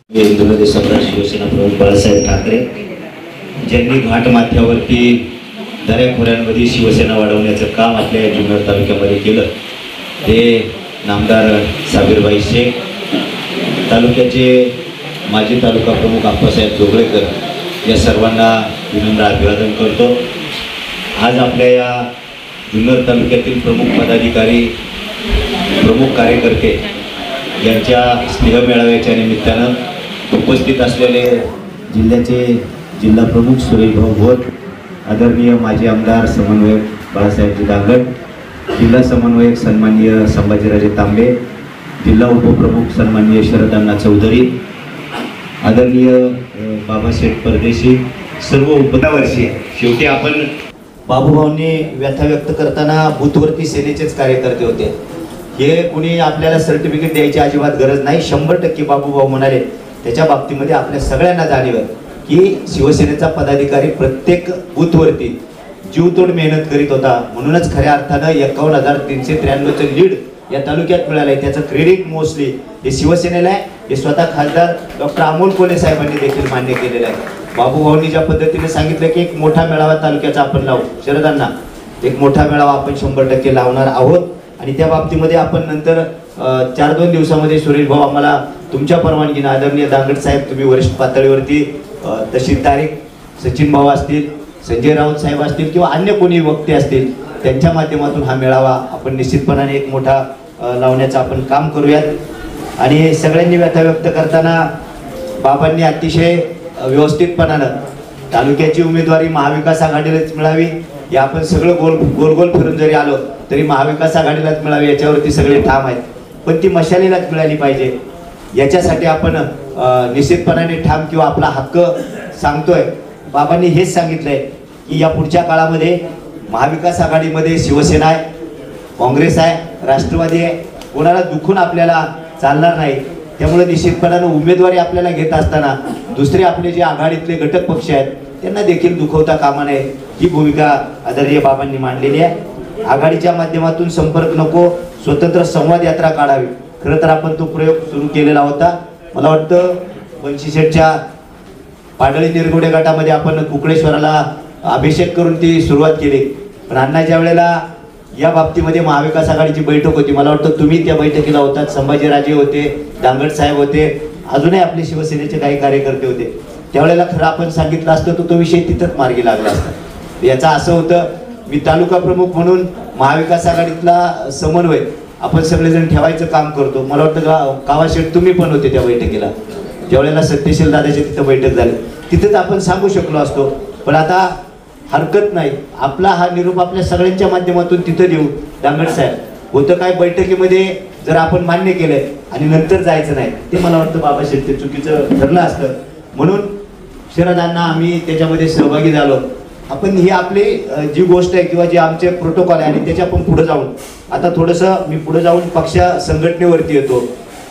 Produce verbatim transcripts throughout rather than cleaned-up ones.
हिंदुमध्ये सम्राट शिवसेना प्रमुख बाळासाहेब ठाकरे ज्यांनी घाट माथ्यावरती दऱ्याखोऱ्यांमध्ये शिवसेना वाढवण्याचं काम आपल्या जुन्नर तालुक्यामध्ये केलं ते नामदार साबीरबाई शेख, तालुक्याचे माजी तालुका प्रमुख आप्पासाहेब जोगळेकर या सर्वांना विनम्र अभिवादन करतो। आज आपल्या या जुन्नर तालुक्यातील प्रमुख पदाधिकारी प्रमुख कार्यकर्ते यांच्या स्नेहमेळाव्याच्या निमित्तानं उपस्थित असलेले जिल्ह्याचे जिल्हा प्रमुख सुरेश भाऊ भोत, आदरणीय माजी आमदार समन्वयक बाळासाहेबजी दांगट, जिल्हा समन्वयक सन्माननीय संभाजीराजे तांबे, जिल्हा उपप्रमुख सन्माननीय शरदांना चौधरी, आदरणीय बाबासाहेब परदेशी, सर्व उपदावर्षी। शेवटी आपण बाबूभाऊंनी व्यथा व्यक्त करताना बूथवरती सेनेचेच कार्यकर्ते होते, हे कुणी आपल्याला सर्टिफिकेट द्यायची अजिबात गरज नाही। शंभर टक्के बाबूभाऊ म्हणाले त्याच्या बाबतीमध्ये आपल्या सगळ्यांना जाणीव आहे की शिवसेनेचा पदाधिकारी प्रत्येक बूथवरती जीवतोड मेहनत करीत होता, म्हणूनच खऱ्या अर्थानं एकावन्न हजार तीनशे त्र्याण्णवचं लीड या तालुक्यात मिळालं आहे। त्याचं क्रेडिट मोस्टली हे शिवसेनेला आहे, हे स्वतः खासदार डॉक्टर अमोल कोल्हे साहेबांनी देखील मान्य केलेलं आहे। बाबूभाऊंनी ज्या पद्धतीने सांगितलं की एक मोठा मेळावा तालुक्याचा आपण लावू, शरदांना एक मोठा मेळावा आपण शंभर टक्के लावणार आहोत आणि त्या बाबतीमध्ये आपण नंतर चार दोन दिवसामध्ये सुरेश भाऊ आम्हाला तुमच्या परवानगीने आदरणीय दांगट साहेब, तुम्ही वरिष्ठ पातळीवरती तशी तारीख सचिन भाऊ असतील, संजय राऊत साहेब असतील किंवा अन्य कोणी वक्ते असतील त्यांच्या माध्यमातून हा मेळावा आपण निश्चितपणाने एक मोठा लावण्याचं आपण काम करूयात। आणि सगळ्यांनी व्यथा व्यक्त करताना बाबांनी अतिशय व्यवस्थितपणानं तालुक्याची उमेदवारी महाविकास आघाडीलाच मिळावी, या आपण सगळं गोल गोल गोल फिरून जरी आलो तरी महाविकास आघाडीलाच मिळावी याच्यावरती सगळे ठाम आहेत, पण ती मशालीलाच मिळाली पाहिजे याच्यासाठी आपण निश्चितपणाने ठाम किंवा आपला हक्क सांगतोय। बाबांनी हेच सांगितलंय की या पुढच्या काळामध्ये महाविकास आघाडीमध्ये शिवसेना आहे, काँग्रेस आहे, राष्ट्रवादी आहे, कोणाला दुखून आपल्याला चालणार नाही। त्यामुळे निश्चितपणानं उमेदवारी आपल्याला घेत असताना दुसरे आपले जे आघाडीतले घटक पक्ष आहेत त्यांना देखील दुखवता कामा नये, ही भूमिका आदरणीय बाबांनी मांडलेली आहे। आघाडीच्या माध्यमातून संपर्क नको, स्वतंत्र संवाद यात्रा काढावी। खरं तर आपण तो प्रयोग सुरू केलेला होता, मला वाटतं बंशी शेठच्या पाडळी निरगुडे गटामध्ये आपण कुकळेश्वराला अभिषेक करून ती सुरुवात केली, पण अण्णाच्या वेळेला या बाबतीमध्ये महाविकास आघाडीची बैठक होती, मला वाटतं तुम्ही त्या बैठकीला होतात, संभाजीराजे होते, दांगट साहेब होते, अजूनही आपले शिवसेनेचे काही कार्यकर्ते होते। त्यावेळेला खरं आपण सांगितलं असतं तर तो विषय तिथंच मार्गी लागला असता। याचा असं होतं, मी तालुका प्रमुख म्हणून महाविकास आघाडीतला समन्वय आपण सगळेजण ठेवायचं काम करतो। मला वाटतं कावाशेठ तुम्ही पण होते त्या बैठकीला, ज्यावेळेला सत्यशील दादाची तिथं बैठक झाली तिथंच आपण सांगू शकलो असतो, पण आता हरकत नाही, आपला हा निरोप आपल्या सगळ्यांच्या माध्यमातून तिथं देऊ। दांगट साहेब होतं काय बैठकीमध्ये जर आपण मान्य केलंय आणि नंतर जायचं नाही, ते मला वाटतं बाबाशेठ ते चुकीचं ठरलं असतं, म्हणून शरदांना आम्ही त्याच्यामध्ये सहभागी झालो। आपण ही आपली जी गोष्ट आहे किंवा जे आमचे प्रोटोकॉल आहे आणि त्याच्या आपण पुढे जाऊन आता थोडंसं मी पुढे जाऊन पक्ष संघटनेवरती येतो।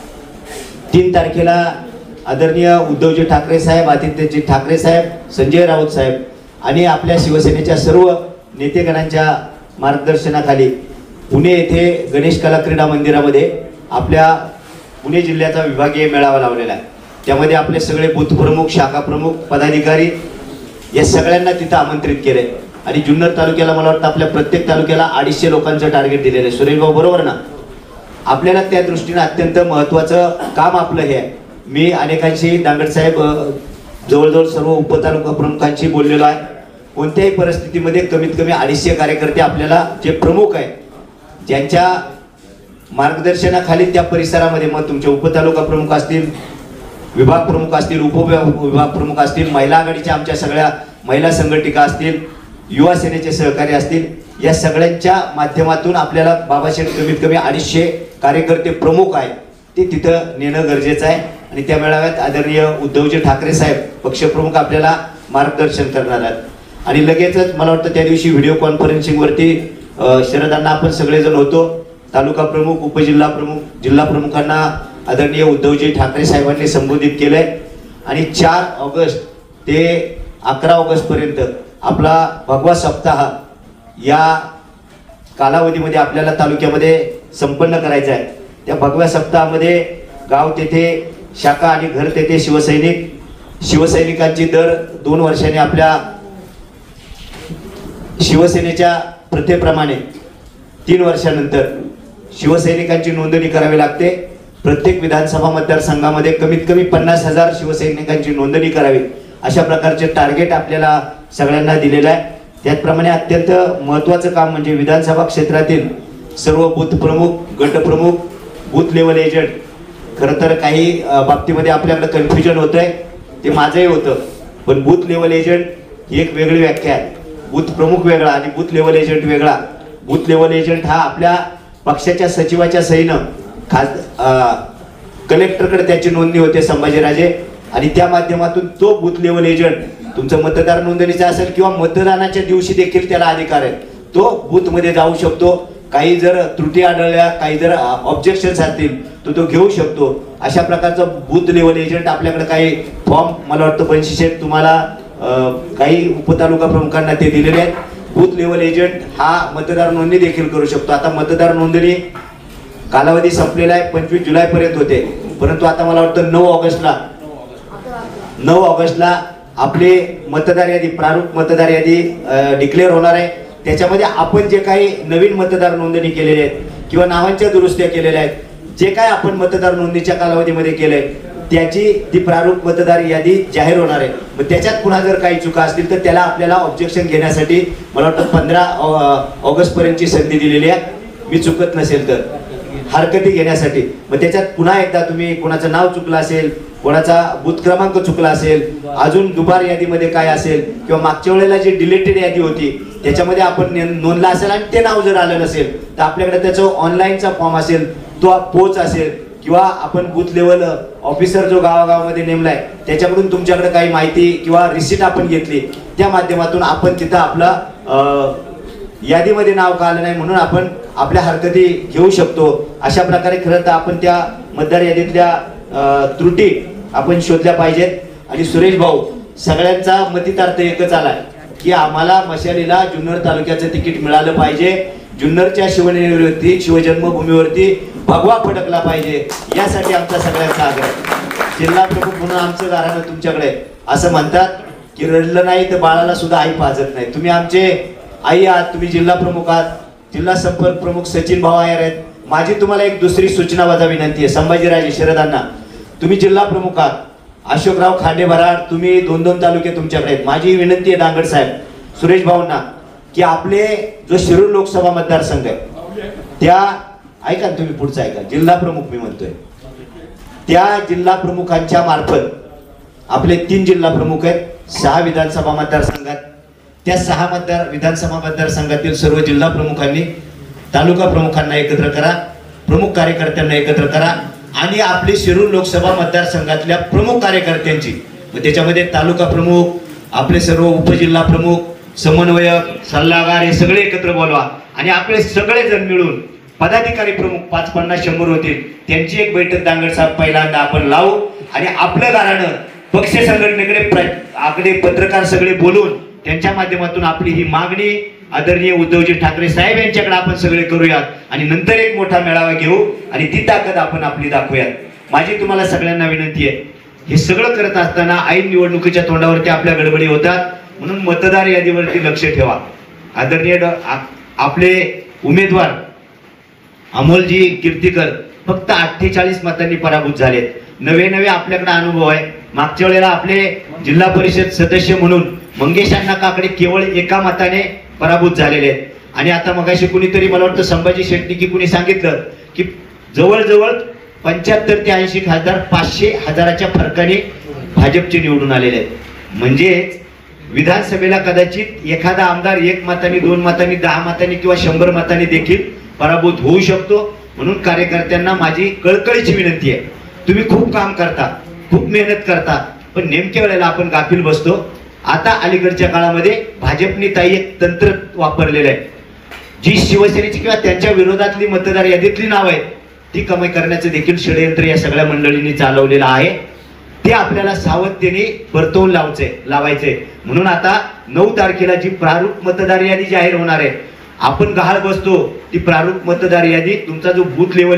तीन तारखेला आदरणीय उद्धवजी ठाकरे साहेब, आदित्यजी ठाकरे साहेब, संजय राऊत साहेब आणि आपल्या शिवसेनेच्या सर्व नेतेगणांच्या मार्गदर्शनाखाली पुणे येथे गणेश कला क्रीडा मंदिरामध्ये आपल्या पुणे जिल्ह्याचा विभागीय मेळावा लावलेला आहे। त्यामध्ये आपले सगळे बूथ प्रमुख, शाखा प्रमुख, पदाधिकारी या सगळ्यांना तिथं आमंत्रित केलंय आणि जुन्नर तालुक्याला मला वाटतं आपल्या प्रत्येक तालुक्याला अडीचशे लोकांचं टार्गेट दिलेलं आहे। सुरेश भाऊ बरोबर ना? आपल्याला त्या दृष्टीने अत्यंत महत्त्वाचं काम आपलं हे आहे। मी अनेकांशी दांगट साहेब जवळजवळ सर्व उपतालुका प्रमुखांशी बोललेलो आहे, कोणत्याही परिस्थितीमध्ये कमीत कमी अडीचशे कार्यकर्ते आपल्याला जे प्रमुख आहेत ज्यांच्या मार्गदर्शनाखाली त्या परिसरामध्ये, मग तुमचे उपतालुका प्रमुख असतील, विभाग प्रमुख असतील, उपविभाग प्रमुख असतील, महिला आघाडीच्या आमच्या सगळ्या महिला संघटिका असतील, युवा सेनेचे सहकारी असतील, या सगळ्यांच्या माध्यमातून आपल्याला बाबाशेठ कमीत कमी अडीचशे कार्यकर्ते प्रमुख आहेत ते तिथं नेणं गरजेचं आहे। आणि त्या मेळाव्यात आदरणीय उद्धवजी ठाकरे साहेब पक्षप्रमुख आपल्याला मार्गदर्शन करणार आहेत। आणि लगेचच मला वाटतं त्या दिवशी व्हिडिओ कॉन्फरन्सिंगवरती शरदांना आपण सगळेजण होतो, तालुका प्रमुख, उपजिल्हा प्रमुख, जिल्हा प्रमुखांना आदरणीय उद्धवजी ठाकरे साहेबांनी संबोधित केलंय। आणि चार ऑगस्ट ते अकरा ऑगस्ट पर्यंत आपला भगवा सप्ताह या कालावधीमध्ये आपल्याला तालुक्यामध्ये संपन्न करायचा आहे। त्या भगव्या सप्ताहामध्ये गाव तेथे शाखा आणि घर तेथे शिवसैनिक शिवसैनिकांची दर दोन वर्षांनी आपल्या शिवसेनेच्या प्रथेप्रमाणे तीन वर्षानंतर शिवसैनिकांची नोंदणी करावी लागते। प्रत्येक विधानसभा मतदारसंघामध्ये कमीत कमी पन्नास हजार शिवसैनिकांची नोंदणी करावी अशा प्रकारचे टार्गेट आपल्याला सगळ्यांना दिलेलं आहे। त्याचप्रमाणे अत्यंत महत्त्वाचं काम म्हणजे विधानसभा क्षेत्रातील सर्व बूथ प्रमुख, गट प्रमुख, बूथ लेवल एजंट, खरं तर काही बाबतीमध्ये आपल्याकडे कन्फ्युजन होतंय, ते माझंही होतं, पण बूथ लेवल एजंट ही एक वेगळी व्याख्या आहे। बूथ प्रमुख वेगळा आणि बूथ लेवल एजंट वेगळा। बूथ लेवल एजंट हा आपल्या पक्षाच्या सचिवाच्या सहीनं खास कलेक्टरकडे त्याची नोंदणी होते संभाजीराजे, आणि त्या माध्यमातून तो बूथ लेवल एजंट तुमचं मतदार नोंदणीचा असेल किंवा मतदानाच्या दिवशी देखील त्याला अधिकार आहे, तो बूथ मध्ये जाऊ शकतो। काही जर त्रुटी आढळल्या, काही जर ऑब्जेक्शन्स असतील तर तो घेऊ शकतो। अशा प्रकारचा बूथ लेवल एजंट आपल्याकडे काही फॉर्म मला वाटतं पंचवीस तुम्हाला काही उपतालुका प्रमुखांना ते दिलेले आहेत। बूथ लेवल एजंट हा मतदार नोंदणी देखील करू शकतो। आता मतदार नोंदणी कालावधी संपलेला आहे, पंचवीस जुलै पर्यंत होते, परंतु आता मला वाटतं नऊ ऑगस्टला नऊ ऑगस्टला आपले मतदार यादी, प्रारूप मतदार यादी डिक्लेअर होणार आहे। त्याच्यामध्ये आपण जे काही नवीन मतदार नोंदणी केलेले आहेत किंवा नावांच्या दुरुस्त्या केलेल्या आहेत, जे काय आपण मतदार नोंदणीच्या कालावधीमध्ये केलंय त्याची ती प्रारूप मतदार यादी जाहीर होणार आहे। मग त्याच्यात पुन्हा जर काही चुका असतील तर त्याला आपल्याला ऑब्जेक्शन घेण्यासाठी मला वाटतं पंधरा ऑगस्ट पर्यंतची संधी दिलेली आहे, मी चुकत नसेल तर, हरकती घेण्यासाठी। मग त्याच्यात पुन्हा एकदा तुम्ही कोणाचं नाव चुकलं असेल, कोणाचा बूथ क्रमांक चुकला असेल, अजून दुबार यादीमध्ये काय असेल किंवा मागच्या वेळेला जी डिलीटेड यादी होती त्याच्यामध्ये आपण नोंदला असेल आणि ते नाव जर आलं नसेल तर आपल्याकडे त्याचं ऑनलाईनचा फॉर्म असेल, तो पोच असेल किंवा आपण बूथ लेवल ऑफिसर जो गावागावामध्ये नेमलाय त्याच्याकडून तुमच्याकडे काही माहिती किंवा रिसीट आपण घेतली, त्या माध्यमातून आपण तिथं आपला यादीमध्ये नाव का आलं नाही म्हणून आपण आपल्या हरकती घेऊ शकतो। अशा प्रकारे खरं तर आपण त्या मतदार यादीतल्या त्रुटी आपण शोधल्या पाहिजेत। आणि सुरेश भाऊ, सगळ्यांचा मतितार्थ एकच आलाय की आम्हाला मशालीला जुन्नर तालुक्याचं तिकीट मिळालं पाहिजे, जुन्नरच्या शिवनेरीवरती, शिवजन्मभूमीवरती भगवा फडकला पाहिजे, यासाठी आमचा सगळ्यांचा आग्रह। जिल्हा प्रमुख म्हणून आमचं घराणं तुमच्याकडे असं म्हणतात की रडलं नाही तर बाळाला सुद्धा आई पाजत नाही। तुम्ही आमचे आई आहात, तुम्ही जिल्हा प्रमुख आहात, जिल्हा संपर्क प्रमुख सचिन भाऊ आयर आहेत। माझी तुम्हाला एक दुसरी सूचना वजा विनंती आहे, संभाजीराजे शरदांना, तुम्ही जिल्हा प्रमुख आहात, अशोकराव खांडे भराड, तुम्ही दोन दोन तालुके तुमच्याकडे आहेत। माझी विनंती आहे दांगड साहेब, सुरेश भाऊंना, की आपले जो शिरूर लोकसभा मतदारसंघ आहे त्या, ऐका तुम्ही पुढचं ऐका, जिल्हा प्रमुख मी म्हणतोय, त्या जिल्हा प्रमुखांच्या मार्फत आपले तीन जिल्हा प्रमुख आहेत, सहा विधानसभा मतदारसंघात, त्या सहा मतदार विधानसभा मतदारसंघातील सर्व जिल्हा प्रमुखांनी तालुका प्रमुखांना एकत्र करा, प्रमुख कार्यकर्त्यांना एकत्र करा आणि आपली शिरूर लोकसभा मतदारसंघातल्या प्रमुख कार्यकर्त्यांची, त्याच्यामध्ये तालुका प्रमुख, आपले सर्व उपजिल्हा प्रमुख, समन्वयक, सल्लागार हे सगळे एकत्र बोलवा आणि आपले सगळे जण मिळून पदाधिकारी प्रमुख पाच पन्नास शंभर होतील, त्यांची एक बैठक दांगड साहेब पहिल्यांदा आपण लावू आणि आपलं गाणं पक्ष संघटनेकडे आकडे पत्रकार सगळे बोलून त्यांच्या माध्यमातून आपली ही मागणी आदरणीय उद्धवजी ठाकरे साहेब यांच्याकडे आपण सगळे करूयात आणि नंतर एक मोठा मेळावा घेऊ आणि ती ताकद आपण आपली दाखवूयात। माझी तुम्हाला सगळ्यांना विनंती आहे, हे सगळं करत असताना ऐन निवडणुकीच्या तोंडावरती आपल्या गडबडी होतात, म्हणून मतदार यादीवरती लक्ष ठेवा। आदरणीय आपले उमेदवार अमोलजी कीर्तीकर फक्त अठ्ठेचाळीस मतांनी पराभूत झालेत। नवे नवे आपल्याकडे अनुभव आहे, मागच्या वेळेला आपले जिल्हा परिषद सदस्य म्हणून मंगेश अण्णा काकडे केवळ एका मताने पराभूत झालेले आहेत आणि आता मगाशी कुणीतरी मला वाटतं संभाजी शेट्टी की कुणी सांगितलं की जवळजवळ पंच्याहत्तर ते ऐंशी खासदार पाचशे हजाराच्या फरकाने भाजपचे निवडून आलेले आहेत। म्हणजे विधानसभेला कदाचित एखादा आमदार एक मतांनी, दोन मतांनी, दहा मतांनी किंवा शंभर मतांनी देखील पराभूत होऊ शकतो। म्हणून कार्यकर्त्यांना माझी कळकळीची विनंती आहे, तुम्ही खूप काम करता, खूप मेहनत करता, पण नेमक्या वेळेला आपण गाफील बसतो। आता अलीकडच्या काळामध्ये भाजपने ताई एक तंत्र वापरलेलं आहे, जी शिवसेनेची किंवा त्यांच्या विरोधातली मतदार यादीतली नाव आहेत ती कमी करण्याचं देखील षडयंत्र या सगळ्या मंडळींनी चालवलेलं आहे, ते आपल्याला सावधतेने परतवून लावायचे लावायचे म्हणून आता नऊ तारखेला जी प्रारूप मतदार यादी जाहीर होणार आहे, आपण गहाळ बसतो ती प्रारूप मतदार यादी, तुमचा जो बूथ लेवल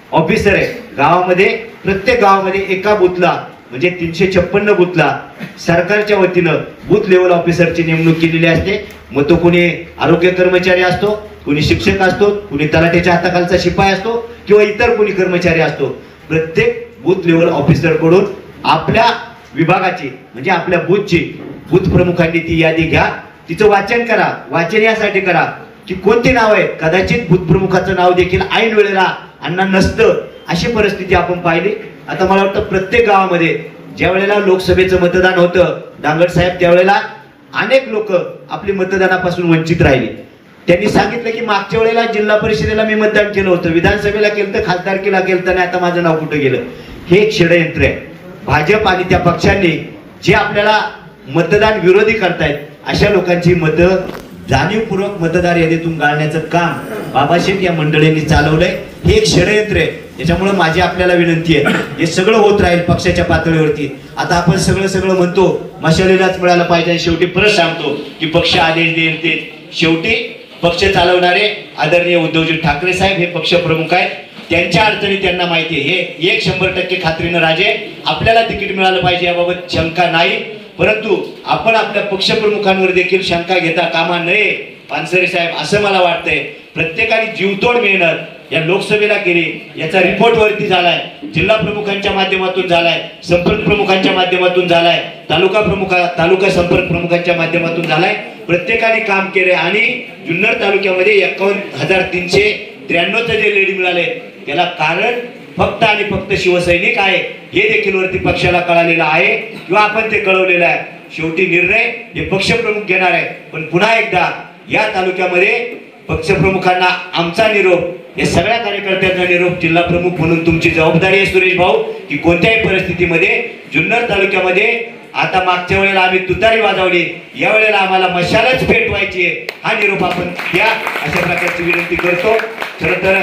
ऑफिसर आहे गावामध्ये, प्रत्येक गावामध्ये एका बूथला म्हणजे तीनशे छप्पन्न बूथला सरकारच्या वतीनं बूथ लेवल ऑफिसरची नेमणूक केलेली असते. मग तो कोणी आरोग्य कर्मचारी असतो, कोणी शिक्षक असतो, कोणी तलाठ्याच्या हाताखालचा शिपाई असतो किंवा इतर कोणी कर्मचारी असतो. प्रत्येक बूथ लेवल ऑफिसर कडून आपल्या विभागाची म्हणजे आपल्या बूथची बूथ प्रमुखांनी ती यादी घ्या, तिचं वाचन करा. वाचन यासाठी करा की कोणती नाव आहेत, कदाचित बूथ प्रमुखाचं नाव देखील ऐन वेळेला अण्णा नसतं, अशी परिस्थिती आपण पाहिली. आता मला वाटतं प्रत्येक गावामध्ये ज्या वेळेला लोकसभेचं मतदान होतं दांगड साहेब, त्यावेळेला अनेक लोक आपली मतदानापासून वंचित राहिली. त्यांनी सांगितलं की मागच्या वेळेला जिल्हा परिषदेला मी मतदान केलं होतं, विधानसभेला केलं तर खासदारकीला केलं तर नाही, आता माझं नाव कुठं गेलं. हे एक षडयंत्र आहे. भाजप आणि त्या पक्षांनी जे आपल्याला मतदान विरोधी करतायत अशा लोकांची मतं जाणीवपूर्वक मतदार यादीतून गाळण्याचं काम बाबाशेठ या मंडळींनी चालवलंय. हे एक षडयंत्र आहे. त्याच्यामुळे माझी आपल्याला विनंती आहे, हे सगळं होत राहील पक्षाच्या पातळीवरती. आता आपण सगळं सगळं म्हणतो मशालीलाच मिळालं पाहिजे आणि शेवटी परत सांगतो की पक्ष आदेश देईल ते. शेवटी पक्ष चालवणारे आदरणीय उद्धवजी ठाकरे साहेब हे पक्ष प्रमुख आहेत. त्यांच्या अडचणी त्यांना माहिती आहे. हे एक शंभर टक्के खात्रीनं राजे आपल्याला तिकीट मिळालं पाहिजे याबाबत शंका नाही. परंतु आपण आपल्या पक्षप्रमुखांवर देखील शंका घेता कामा नये पानसरे साहेब, असं मला वाटतंय. प्रत्येकाने जीवतोड मेहनत या लोकसभेला केली, याचा रिपोर्ट वरती झालाय, जिल्हा प्रमुखांच्या माध्यमातून झालाय, संपर्क प्रमुखांच्या माध्यमातून झालाय, तालुका प्रमुखा तालुका संपर्क प्रमुखांच्या माध्यमातून झालाय. प्रत्येकाने काम केले आणि जुन्नर तालुक्यामध्ये एकावन्न हजार तीनशे त्र्याण्णव जे लेडी मिळाले त्याला कारण फक्त आणि फक्त शिवसैनिक आहे हे देखील वरती पक्षाला कळालेलं आहे किंवा आपण ते कळवलेलं आहे. शेवटी निर्णय हे पक्षप्रमुख घेणार आहे. पण पुन्हा एकदा या तालुक्यामध्ये पक्षप्रमुखांना आमचा निरोप, या सगळ्या कार्यकर्त्यांचा निरोप, जिल्हा प्रमुख म्हणून तुमची जबाबदारी आहे सुरेश भाऊ की कोणत्याही परिस्थितीमध्ये जुन्नर तालुक्यामध्ये आता मागच्या वेळेला आम्ही तुतारी वाजवली, या वेळेला आम्हाला मशालच पेटवायची आहे, हा निरोप आपण द्या अशा प्रकारची विनंती करतो. खरं तर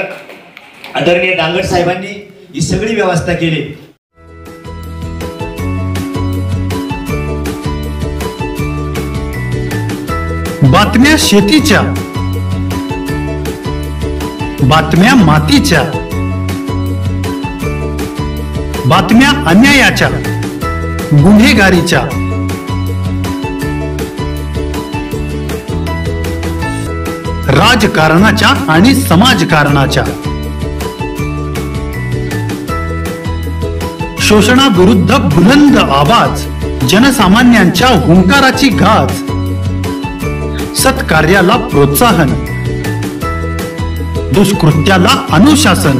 आदरणीय दांगड साहेबांनी ही सगळी व्यवस्था केली. बातम्या शेतीच्या, बातम्या मातीच्या, बातम्या अन्यायाच्या, गुन्हेगारीच्या, राजकारणाच्या आणि समाजकारणाच्या, शोषणाविरुद्ध बुलंद आवाज, जनसामान्यांच्या हुंकाराची गाज, सत्कार्याला प्रोत्साहन, दुष्कृत्याला अनुशासन,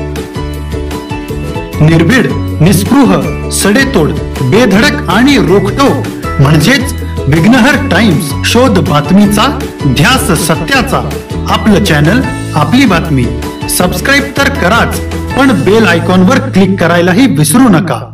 निर्भीड, निस्पृह, सडेतोड, बेधडक आणि रोखटोक म्हणजेच विघ्नहर टाइम्स. शोध बातमीचा, ध्यास सत्याचा. आपलं चॅनल, आपली बातमी. सबस्क्राईब तर कराच, पण बेल आयकॉनवर क्लिक करायलाही विसरू नका.